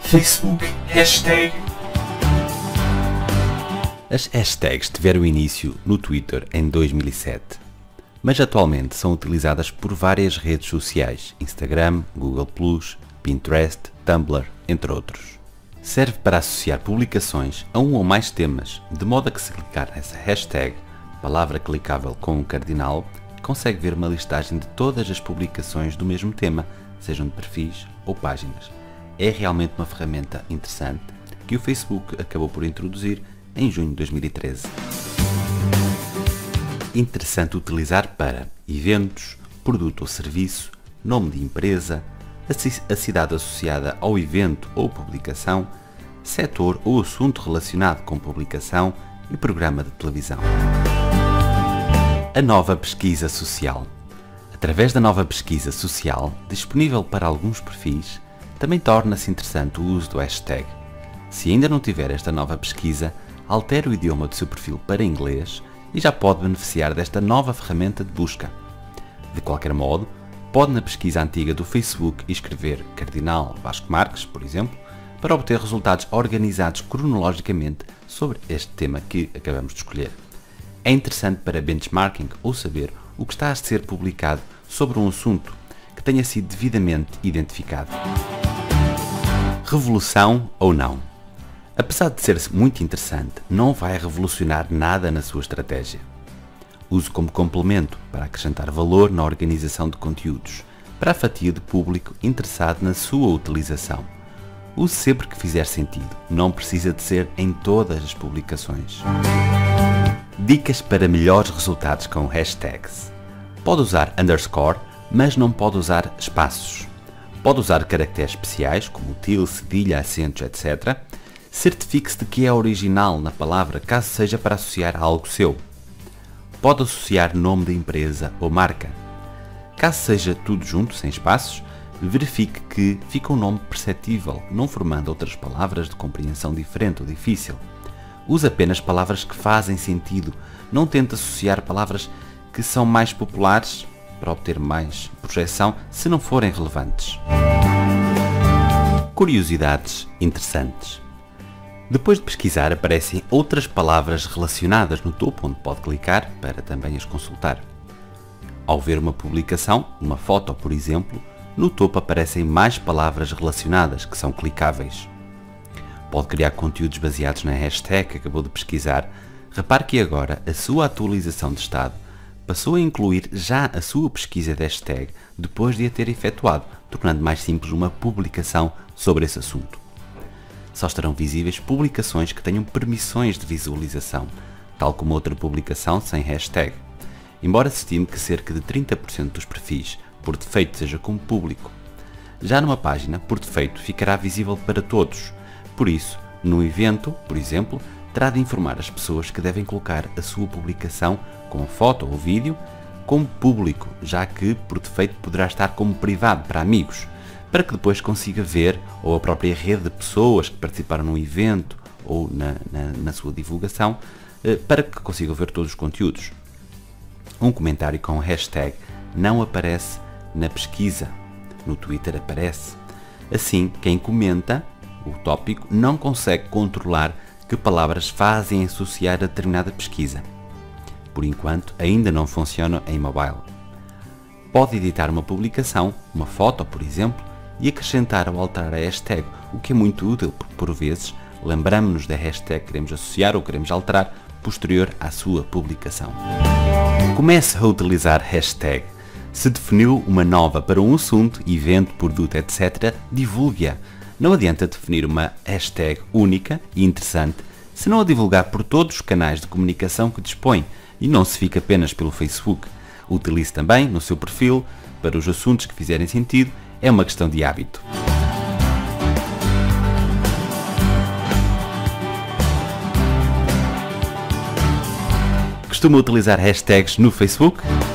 Facebook Hashtag. As hashtags tiveram início no Twitter em 2007, mas atualmente são utilizadas por várias redes sociais, Instagram, Google+, Pinterest, Tumblr, entre outros. Serve para associar publicações a um ou mais temas, de modo a que se clicar nessa hashtag, palavra clicável com um cardinal, consegue ver uma listagem de todas as publicações do mesmo tema, sejam de perfis ou páginas. É realmente uma ferramenta interessante que o Facebook acabou por introduzir em junho de 2013. Interessante utilizar para eventos, produto ou serviço, nome de empresa, a cidade associada ao evento ou publicação, setor ou assunto relacionado com publicação e programa de televisão. A nova pesquisa social. Através da nova pesquisa social, disponível para alguns perfis, também torna-se interessante o uso do hashtag. Se ainda não tiver esta nova pesquisa, altere o idioma do seu perfil para inglês e já pode beneficiar desta nova ferramenta de busca. De qualquer modo, pode na pesquisa antiga do Facebook escrever Cardinal Vasco Marques, por exemplo, para obter resultados organizados cronologicamente sobre este tema que acabamos de escolher. É interessante para benchmarking ou saber o que está a ser publicado sobre um assunto que tenha sido devidamente identificado. Revolução ou não? Apesar de ser muito interessante, não vai revolucionar nada na sua estratégia. Use como complemento para acrescentar valor na organização de conteúdos, para a fatia de público interessado na sua utilização. Use sempre que fizer sentido, não precisa de ser em todas as publicações. Dicas para melhores resultados com hashtags. Pode usar underscore, mas não pode usar espaços. Pode usar caracteres especiais, como til, cedilha, acentos, etc. Certifique-se de que é original na palavra, caso seja para associar a algo seu. Pode associar nome da empresa ou marca. Caso seja tudo junto, sem espaços, verifique que fica um nome perceptível, não formando outras palavras de compreensão diferente ou difícil. Use apenas palavras que fazem sentido, não tente associar palavras que são mais populares para obter mais projeção se não forem relevantes. Curiosidades interessantes. Depois de pesquisar, aparecem outras palavras relacionadas no topo, onde pode clicar para também as consultar. Ao ver uma publicação, uma foto, por exemplo, no topo aparecem mais palavras relacionadas que são clicáveis. Pode criar conteúdos baseados na hashtag que acabou de pesquisar. Repare que agora a sua atualização de estado passou a incluir já a sua pesquisa de hashtag depois de a ter efetuado, tornando mais simples uma publicação sobre esse assunto. Só estarão visíveis publicações que tenham permissões de visualização, tal como outra publicação sem hashtag. Embora se estime que cerca de 30% dos perfis, por defeito, seja como público. Já numa página, por defeito, ficará visível para todos. Por isso, no evento, por exemplo, terá de informar as pessoas que devem colocar a sua publicação com foto ou vídeo como público, já que, por defeito, poderá estar como privado para amigos, para que depois consiga ver, ou a própria rede de pessoas que participaram no evento ou na sua divulgação, para que consigam ver todos os conteúdos. Um comentário com hashtag não aparece na pesquisa, no Twitter aparece. Assim, quem comenta o tópico não consegue controlar que palavras fazem associar a determinada pesquisa. Por enquanto, ainda não funciona em mobile. Pode editar uma publicação, uma foto, por exemplo, e acrescentar ou alterar a hashtag, o que é muito útil porque, por vezes, lembramos-nos da hashtag que queremos associar ou queremos alterar posterior à sua publicação. Comece a utilizar hashtag. Se definiu uma nova para um assunto, evento, produto, etc., divulgue-a. Não adianta definir uma hashtag única e interessante se não a divulgar por todos os canais de comunicação que dispõe e não se fica apenas pelo Facebook. Utilize também no seu perfil para os assuntos que fizerem sentido. É uma questão de hábito. Costuma utilizar hashtags no Facebook?